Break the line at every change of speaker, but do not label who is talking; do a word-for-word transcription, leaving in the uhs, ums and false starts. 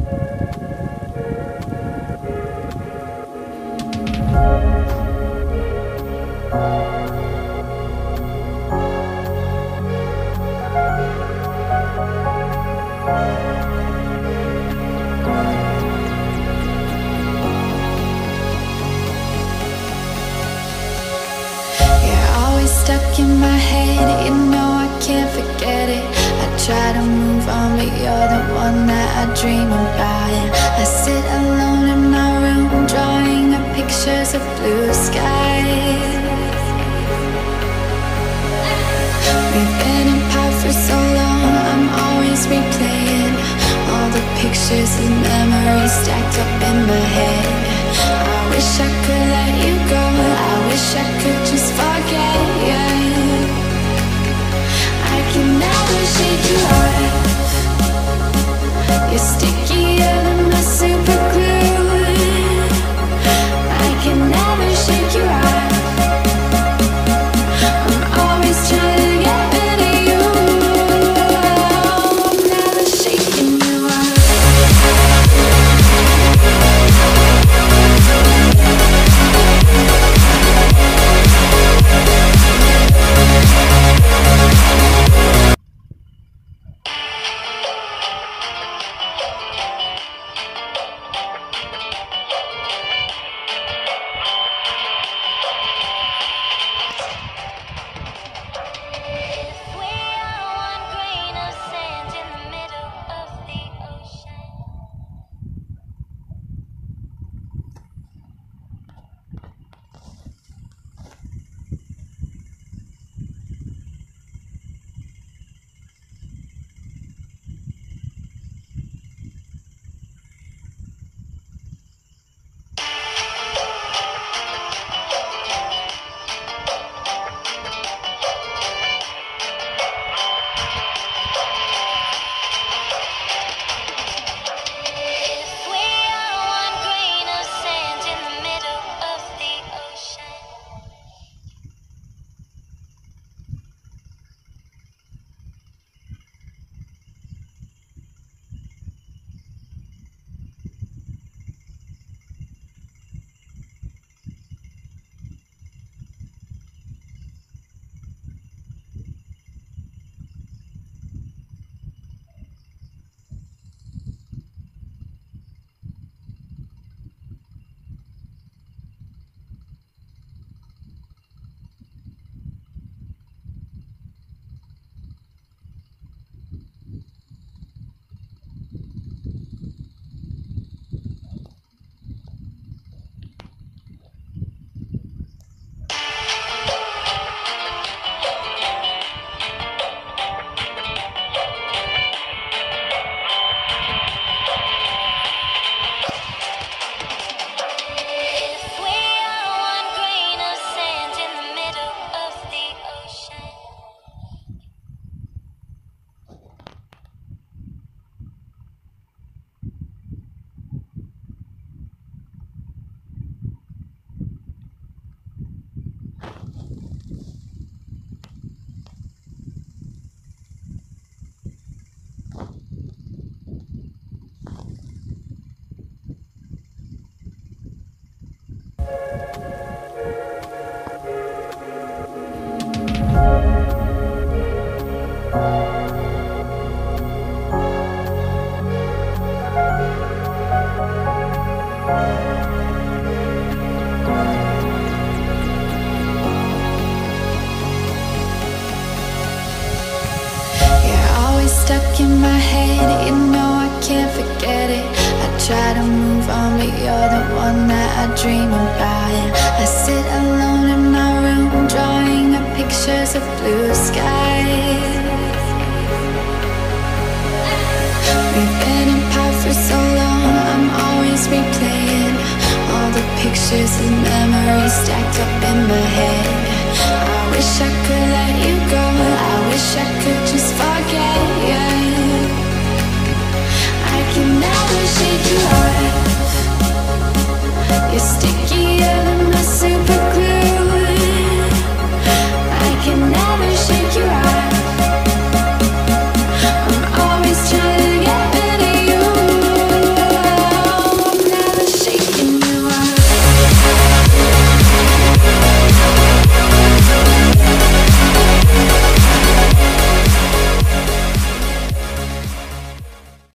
Stuck in my head, you know I can't forget it. I try to move on, but you're the one that I dream about. I sit alone in my room, drawing up pictures of blue skies. We've been apart for so long, I'm always replaying all the pictures and memories stacked up in my head. I wish I could let you go, I wish I could just forget you. I can never shake you off. You're stickier than my super glue. I can never shake you off. I'm always trying to get rid of you. I'm never shaking you off. Stuck in my head, you know I can't forget it. I try to move on, but you're the one that I dream about. I sit alone in my room, drawing up pictures of blue skies. We've been apart for so long, I'm always replaying all the pictures and memories stacked up in my head. I wish I could